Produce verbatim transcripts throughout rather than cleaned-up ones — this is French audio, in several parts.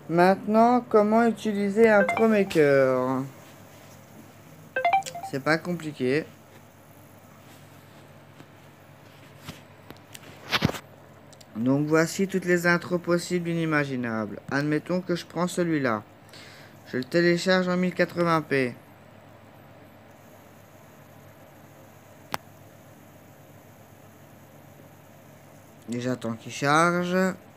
Maintenant, comment utiliser Intro Maker? C'est pas compliqué. Donc voici toutes les intros possibles inimaginables. Admettons que je prends celui-là. Je le télécharge en mille quatre-vingts p. Et j'attends qu'il charge.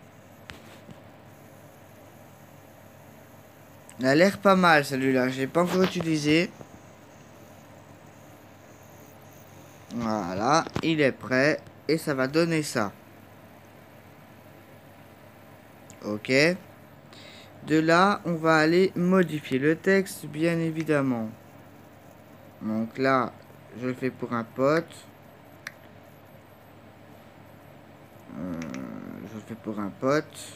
Il a l'air pas mal celui-là. Je l'ai pas encore utilisé. Voilà, il est prêt. Et ça va donner ça. Ok. De là, on va aller modifier le texte, bien évidemment. Donc là, je le fais pour un pote. Euh, je le fais pour un pote.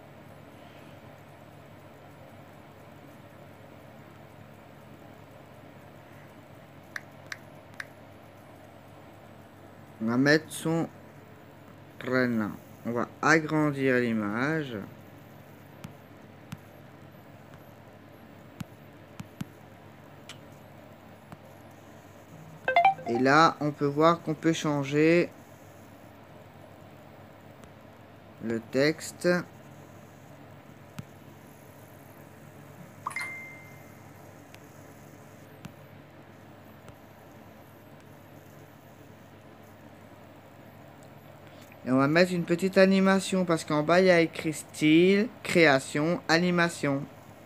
On va mettre son prénom. On va agrandir l'image. Et là, on peut voir qu'on peut changer le texte. Et on va mettre une petite animation parce qu'en bas, il y a écrit style, création, animation.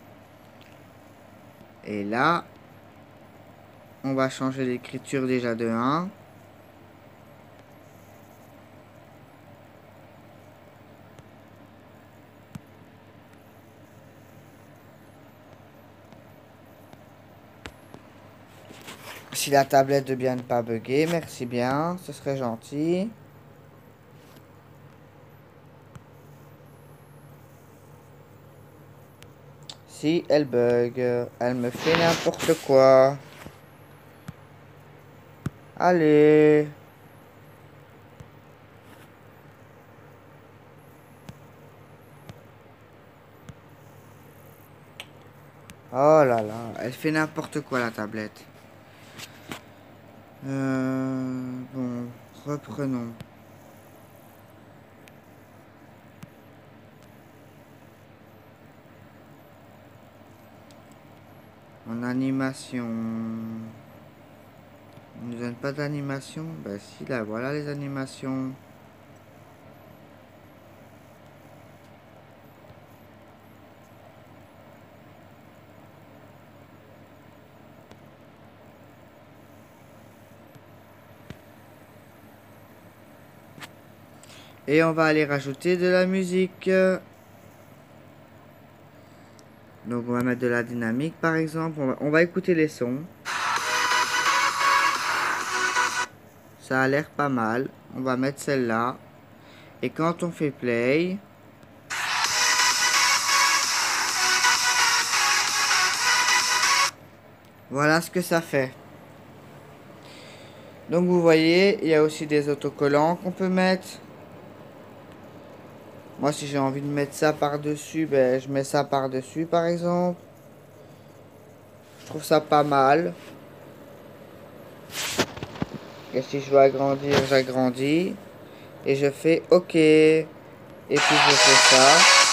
Et là, on va changer l'écriture déjà de un. Si la tablette de bien ne pas bugger, merci bien, ce serait gentil. Si elle bug, elle me fait n'importe quoi. Allez. Oh là là, elle fait n'importe quoi la tablette. Euh, bon, reprenons. En animation. On ne nous donne pas d'animation? Bah si, là, voilà les animations. Et on va aller rajouter de la musique. Donc on va mettre de la dynamique par exemple. On va, on va écouter les sons. Ça a l'air pas mal. On va mettre celle-là. Et quand on fait play... Voilà ce que ça fait. Donc vous voyez, il y a aussi des autocollants qu'on peut mettre. Moi si j'ai envie de mettre ça par-dessus, ben, je mets ça par-dessus par exemple. Je trouve ça pas mal. Et si je veux agrandir, j'agrandis. Et je fais OK. Et puis je fais ça.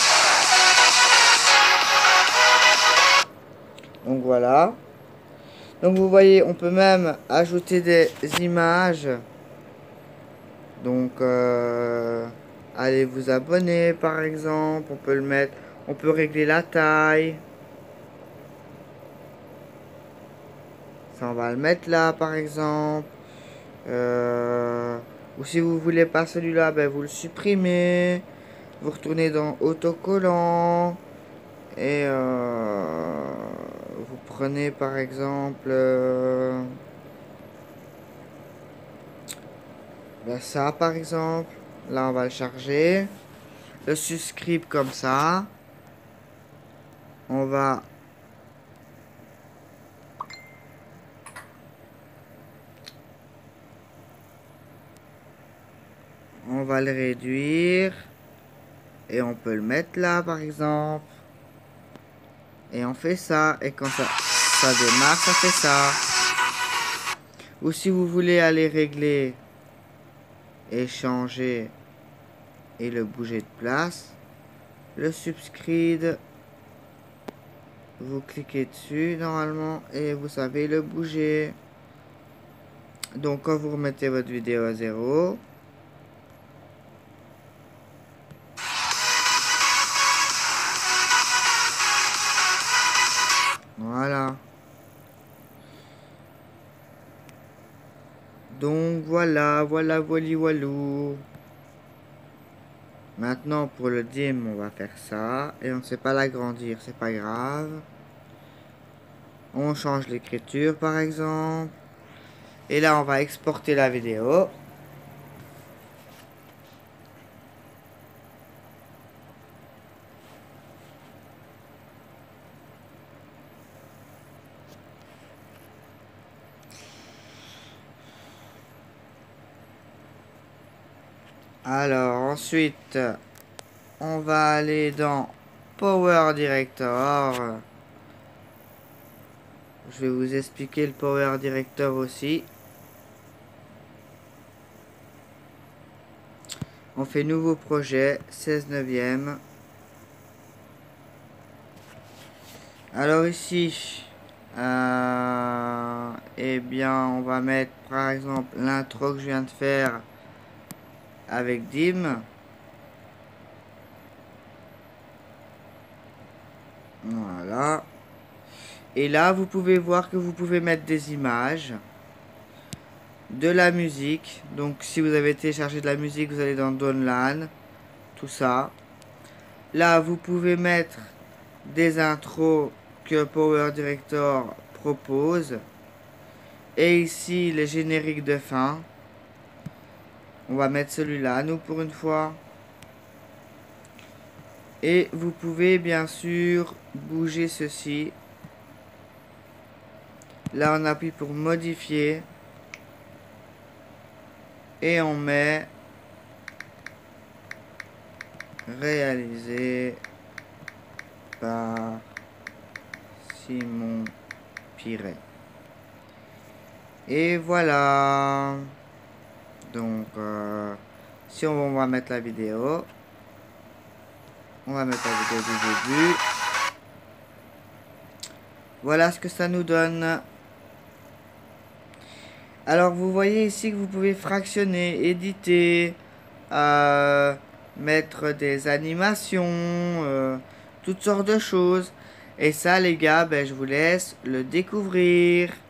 Donc voilà. Donc vous voyez, on peut même ajouter des images. Donc euh, allez vous abonner par exemple. On peut le mettre. On peut régler la taille. Ça on va le mettre là par exemple. Euh, ou si vous voulez pas celui-là, ben vous le supprimez. Vous retournez dans autocollant. Et euh, vous prenez par exemple euh, ben ça par exemple. Là on va le charger. Le subscribe comme ça. On va on va le réduire et on peut le mettre là par exemple. Et on fait ça. Et quand ça, ça démarre, ça fait ça. Ou si vous voulez aller régler et changer et le bouger de place, le subscribe, vous cliquez dessus normalement et vous savez le bouger. Donc quand vous remettez votre vidéo à zéro, voilà. Donc voilà, voilà, voili, voilou. Maintenant pour le dim, on va faire ça. Et on ne sait pas l'agrandir, c'est pas grave. On change l'écriture par exemple. Et là on va exporter la vidéo. Alors ensuite, on va aller dans Power Director. Je vais vous expliquer le Power Director aussi. On fait nouveau projet, seize neuvième. Alors ici, euh, eh bien, on va mettre par exemple l'intro que je viens de faire avec Dim. Voilà. Et là, vous pouvez voir que vous pouvez mettre des images, de la musique. Donc, si vous avez téléchargé de la musique, vous allez dans Download, tout ça. Là, vous pouvez mettre des intros que Power Director propose. Et ici, les génériques de fin. On va mettre celui-là, nous, pour une fois. Et vous pouvez, bien sûr, bouger ceci. Là, on appuie pour modifier. Et on met réalisé par Simon Piret. Et voilà. Donc, euh, si on va mettre la vidéo, on va mettre la vidéo du début. Voilà ce que ça nous donne. Alors, vous voyez ici que vous pouvez fractionner, éditer, euh, mettre des animations, euh, toutes sortes de choses. Et ça, les gars, ben, je vous laisse le découvrir.